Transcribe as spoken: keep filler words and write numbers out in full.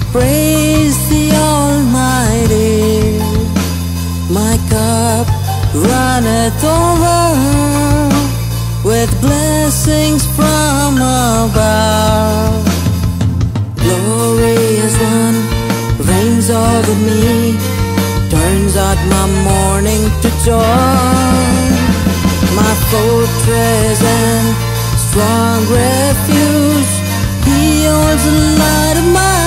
praise the Almighty. My cup runneth over with blessings from above. Glorious One reigns over me, turns out my mourning to joy. My fortress and strong refuge, He holds the light of my